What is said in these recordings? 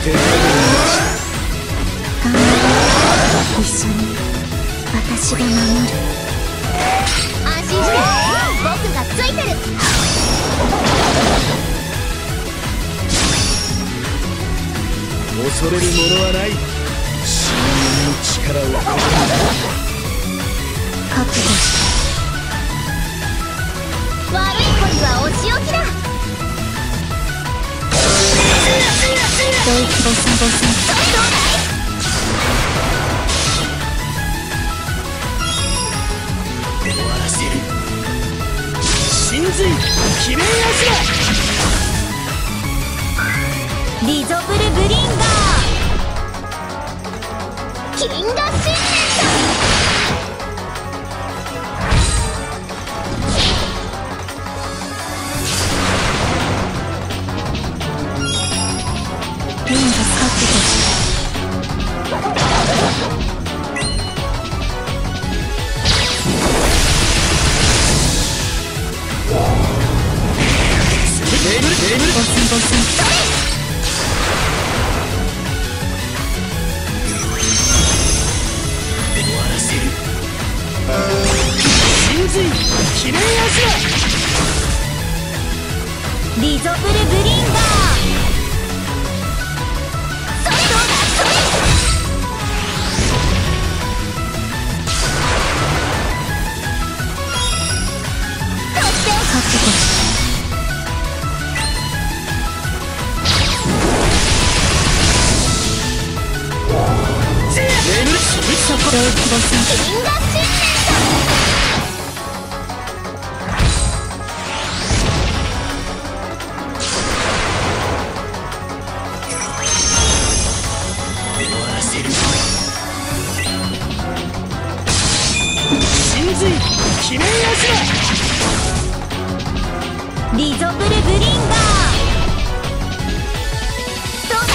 手前に一緒に私が守る。安心して、僕がついてる。 恐れるものはない。死人の力を覚悟して。悪い子にはお仕置きだ。ドイツボサボサ。どうだい。 終わらせる。神髄決め足リゾブルブリンガー。金河信念だ。リングスカットとしてボスボス。 終わらせる。神髄決め足リゾブルブリンガー。リゾブルブリンガー。どうだ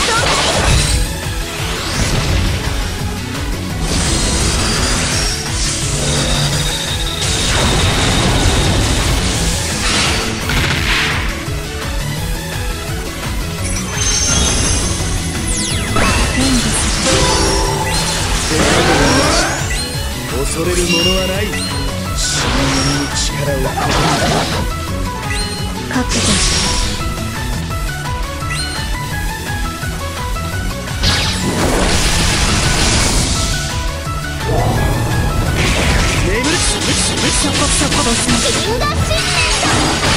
恐れるものはない。死人に力を覚悟して。そこそこボスの金河信念だ。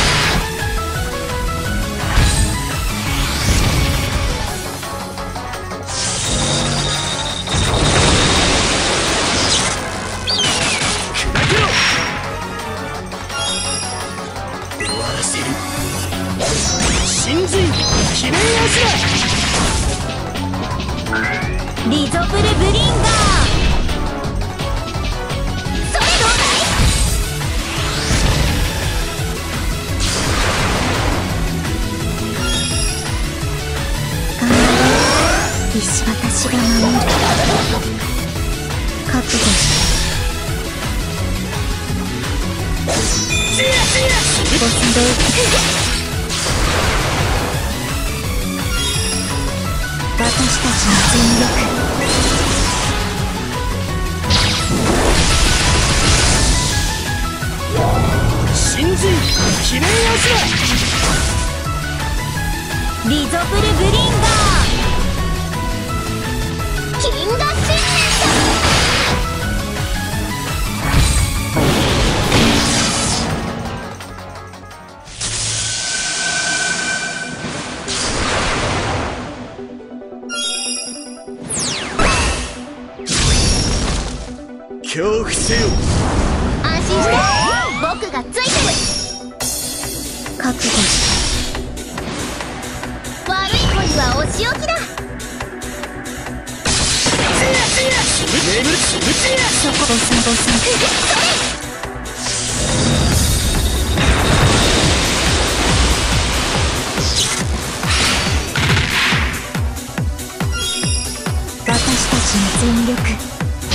神髄決め足リゾブルブリンガー。それどうだい。頑張れ。必死私が守る。覚悟して。ボスドイツ。私たちの全力。 神髄決め足リゾブルブリンガー。金河信念だ。 恐怖せよ。 安心して、僕がついてる。覚悟して。悪い子にはお仕置きだ。そこボスボス。私たちの全力。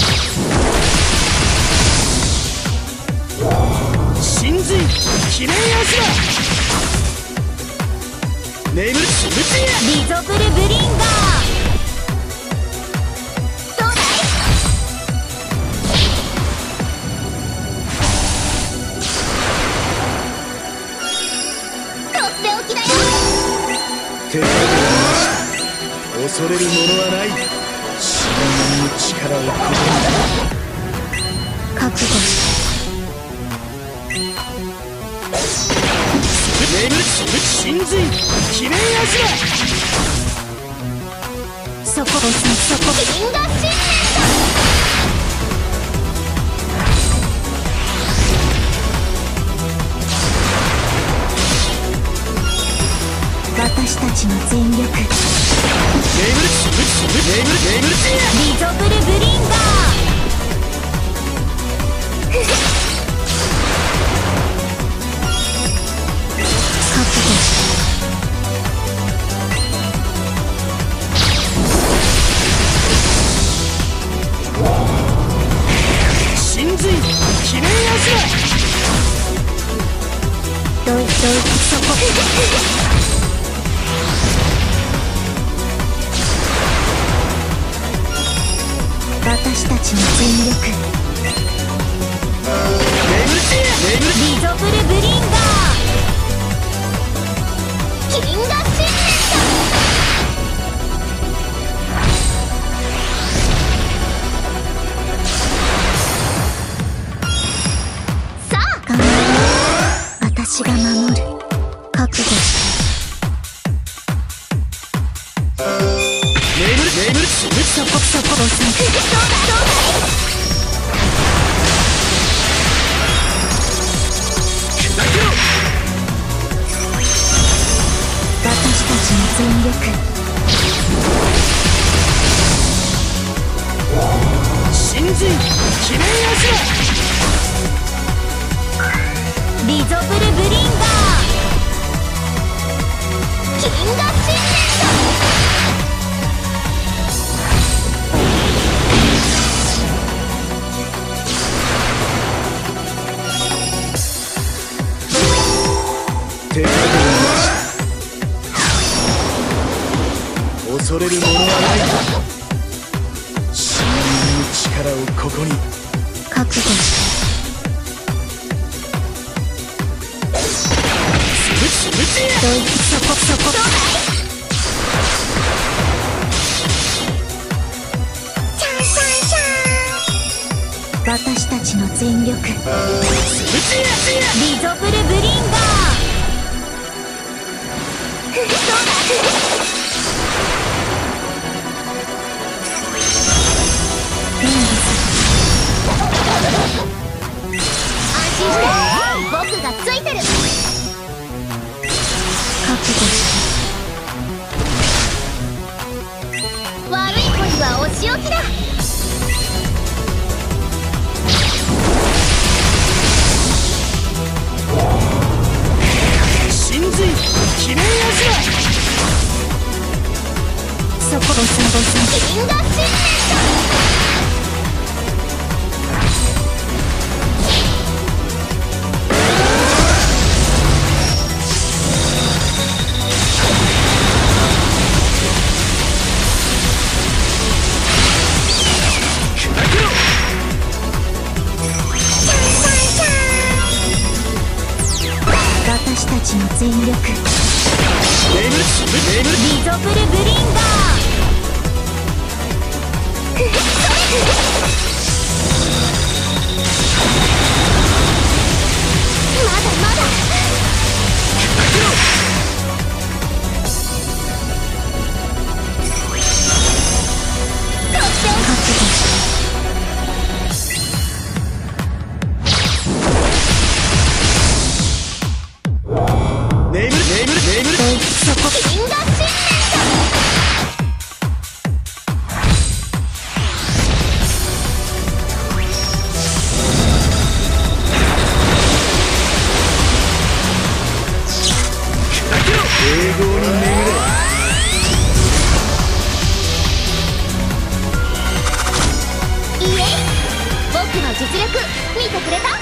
神髄決め足リゾブルブリンガー。 手加減なし。恐れるものはない。死人の力をここに覚悟して。 神髄決め足だ。 そこそこ銀河信念だ。私たちの全力。リゾブルブリンガー。そこ私たちの全力。リゾブルブリンガー。銀河信念だ。さあ頑張れ。私が守る。覚悟して。そこそこ押さえ。どうだ私たちの全力。 神髄決め足だ。 リゾブルブリンガー。銀河信念だ。 手加減なし。恐れるものはない。死人の力をここに覚悟して。そこそこ私たちの全力。リゾブルブリンガー。安心して僕がついてる。覚悟して。悪い子にはお仕置きだ。 神髄決め足だ。 そこ銀河信念だ。私たちの全力。リゾブルブリンガー。まだまだ。そこ銀河信念永劫に巡れ。 いいえ、僕の実力見てくれた。